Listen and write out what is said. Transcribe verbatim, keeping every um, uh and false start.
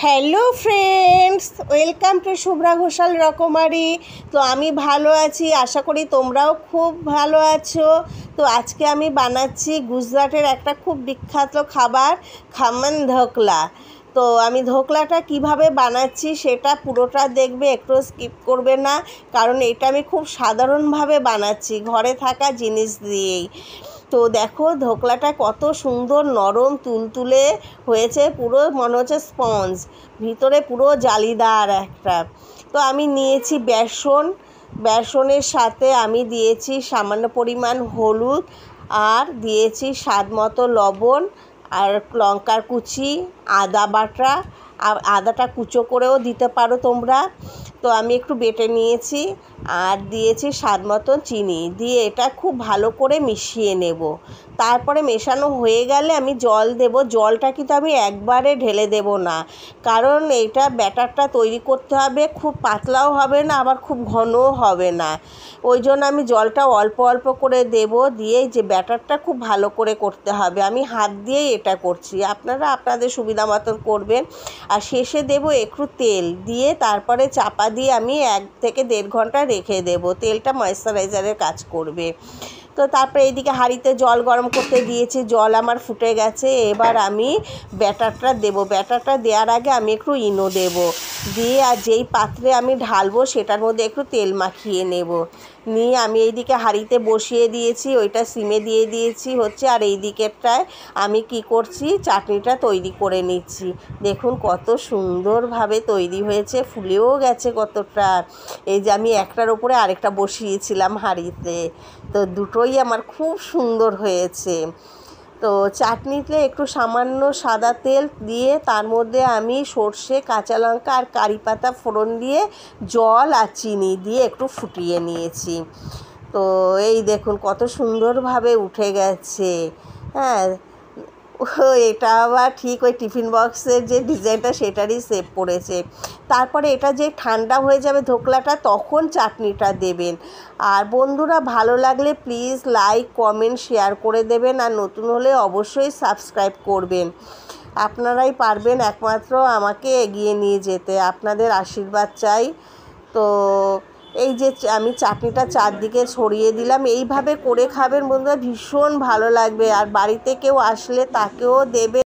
Hello friends, welcome to Shubhra Ghoshal রকমারি। তো আমি ভালো আছি, আশা করি তোমরাও খুব ভালো আছো। তো আজকে আমি বানাচ্ছি গুজরাটের একটা খুব বিখ্যাত খাবার, খামান ধোকলা। তো আমি ধোকলাটা কিভাবে বানাচ্ছি সেটা পুরোটা দেখবে, একটু স্কিপ করবে না, কারণ এটা আমি খুব সাধারণভাবে বানাচ্ছি ঘরে থাকা জিনিস দিয়েই। তো দেখো ধোকলাটা কত সুন্দর নরম তুলতুলে হয়েছে, পুরো মনে হচ্ছে স্পঞ্জ, ভিতরে পুরো জালিদার একটা। তো আমি নিয়েছি বেসন, বেসনের সাথে আমি দিয়েছি সামান্য পরিমাণ হলুদ, আর দিয়েছি স্বাদ মতো লবণ, আর লঙ্কার কুচি, আদা বাটা, আর আদাটা কুচো করেও দিতে পারো তোমরা। তো আমি একটু বেটে নিয়েছি, আর দিয়েছি স্বাদ মতো চিনি, দিয়ে এটা খুব ভালো করে মিশিয়ে নেব। তারপরে মেশানো হয়ে গেলে আমি জল দেব। জলটা কিন্তু আমি একবারে ঢেলে দেব না, কারণ এইটা ব্যাটারটা তৈরি করতে হবে, খুব পাতলাও হবে না আবার খুব ঘনও হবে না। ওই জন্য আমি জলটা অল্প অল্প করে দেব, দিয়ে যে ব্যাটারটা খুব ভালো করে করতে হবে। আমি হাত দিয়েই এটা করছি, আপনারা আপনাদের সুবিধা মতন করবেন। আর শেষে দেব একটু তেল, দিয়ে তারপরে চাপা দিয়ে আমি এক থেকে দেড় ঘন্টা রেখে দেব। তেলটা ময়েশ্চারাইজারের কাজ করবে। তো তারপরে এইদিকে হাঁড়িতে জল গরম করতে দিয়েছি, জল আমার ফুটে গেছে। এবার আমি ব্যাটারটা দেব। ব্যাটারটা দেওয়ার আগে আমি একটু ইনো দেব, দিয়ে আর যেই পাত্রে আমি ঢালবো সেটার মধ্যে একটু তেল মাখিয়ে নেব। নিয়ে আমি এইদিকে হাঁড়িতে বসিয়ে দিয়েছি, ওইটা সিমে দিয়ে দিয়েছি হচ্ছে। আর এই দিকেরটায় আমি কি করছি, চাটনিটা তৈরি করে নিচ্ছি। দেখুন কত সুন্দরভাবে তৈরি হয়েছে, ফুলেও গেছে কতটা। এই যে আমি একটার ওপরে আরেকটা বসিয়েছিলাম হাঁড়িতে, তো দুটোই আমার খুব সুন্দর হয়েছে। তো চাটনিতে একটু সামান্য সাদা তেল দিয়ে তার মধ্যে আমি সর্ষে, কাঁচা লঙ্কা আর কারি পাতা ফোড়ন দিয়ে জল আর চিনি দিয়ে একটু ফুটিয়ে নিয়েছি। তো এই দেখুন কত সুন্দরভাবে উঠে গেছে। হ্যাঁ, ও এটা আবার ঠিক ওই টিফিন বক্সের যে ডিজাইনটা সেটারই শেপ পড়েছে। তারপরে এটা যে ঠান্ডা হয়ে যাবে ধোকলাটা, তখন চাটনিটা দেবেন। আর বন্ধুরা, ভালো লাগলে প্লিজ লাইক, কমেন্ট, শেয়ার করে দেবেন। আর নতুন হলে অবশ্যই সাবস্ক্রাইব করবেন। আপনারাই পারবেন একমাত্র আমাকে এগিয়ে নিয়ে যেতে, আপনাদের আশীর্বাদ চাই। তো এই যে আমি চাটনিটা চারদিকে ছড়িয়ে দিলাম, এইভাবে করে খাবেন বন্ধুরা, ভীষণ ভালো লাগবে। আর বাড়িতে কেউ আসলে তাকেও দেবে।